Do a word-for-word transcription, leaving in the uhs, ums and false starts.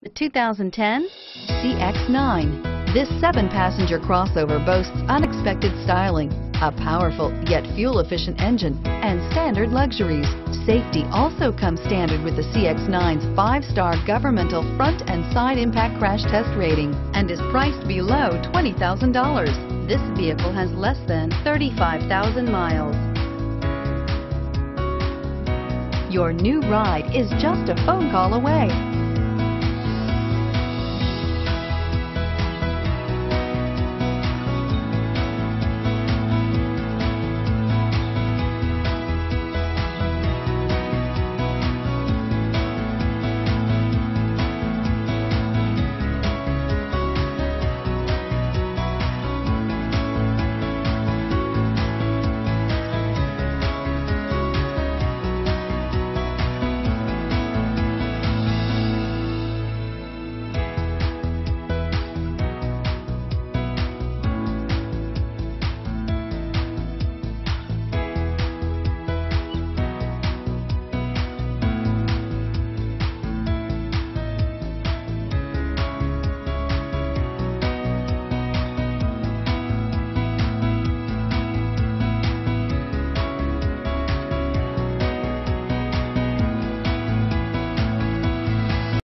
The two thousand ten C X nine. This seven-passenger crossover boasts unexpected styling, a powerful yet fuel-efficient engine, and standard luxuries. Safety also comes standard with the C X nine's five-star governmental front and side impact crash test rating and is priced below twenty thousand dollars. This vehicle has less than thirty-five thousand miles. Your new ride is just a phone call away.